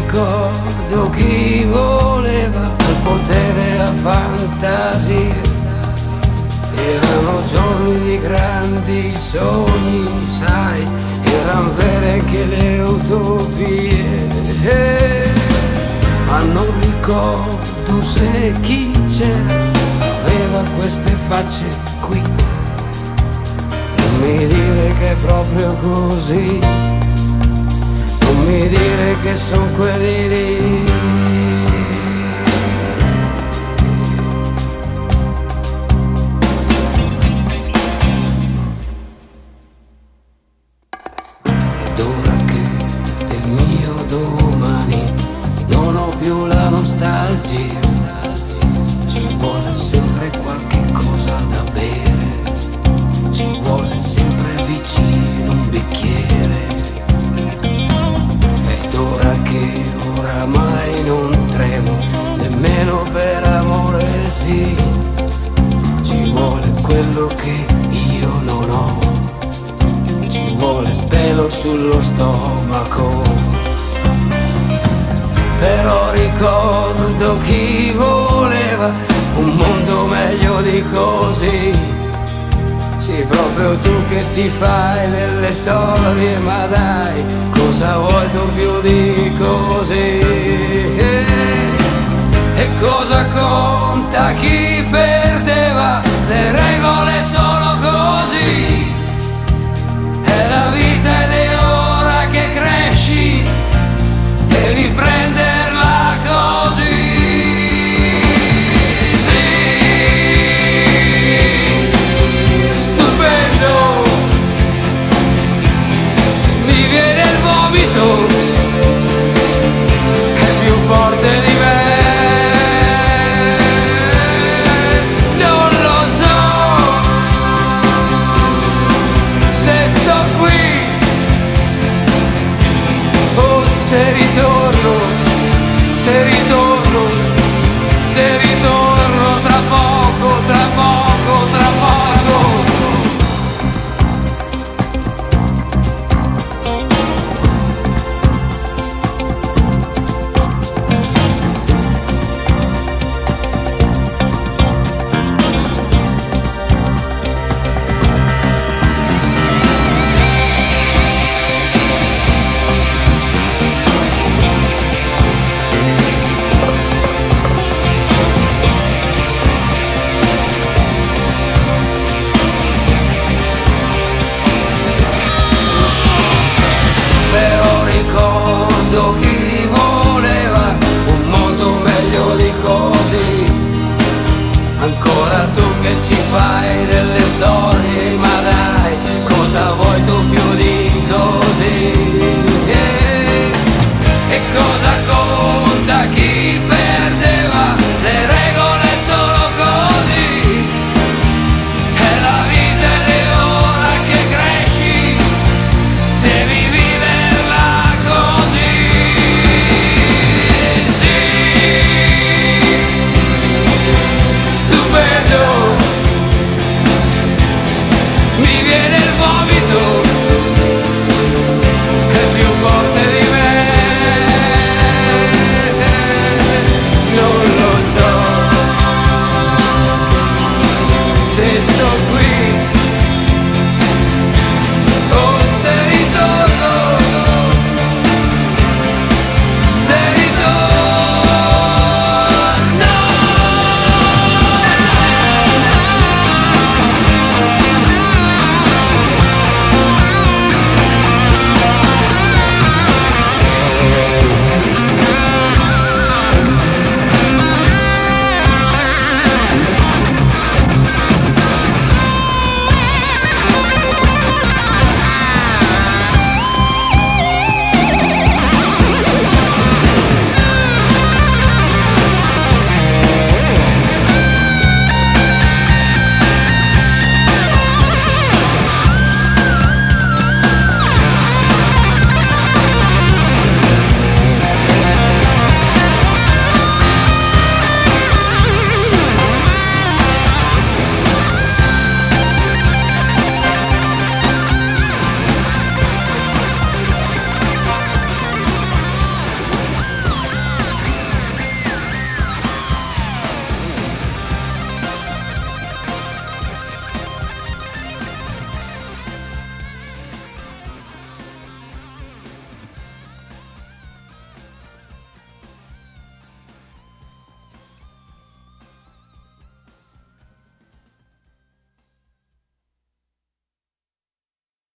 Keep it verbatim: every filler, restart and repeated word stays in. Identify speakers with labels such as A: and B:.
A: ricordo chi voleva il potere e la fantasia. Erano giorni di grandi sogni, sai, erano vere anche le utopie. Ma non ricordo se chi c'era aveva queste facce qui. Non mi dire che è proprio così, non mi dire che sono quelli lì. Ed ora che del mio domani non ho più la nostalgia, ci vuole sempre qualche cosa da bere, ci vuole sempre vicino un bicchiere. Ed ora che oramai non tremo nemmeno per amore, sì, ci vuole quello che io non ho, ci vuole pelo sullo stomaco. Però ricordo chi voleva un mondo meglio di così. Sì, proprio tu che ti fai delle storie, ma dai, cosa vuoi tu più di così? E cosa conta chi perdeva? Le regole sono così. È la vita ed è ora che cresci, devi prenderla così. È più forte di me, non lo so se sto qui o se ritorno, se ritorno, se ritorno tra poco, tra poco, tra poco. Chi voleva un mondo meglio di così. Ancora tu che ci fai delle storie, ma dai, cosa vuoi tu più di così? Yeah. E cosa conta chi perdeva? Le regole sono così. È la vita ed è ora che cresci, devi viverla così. Mi viene il vomito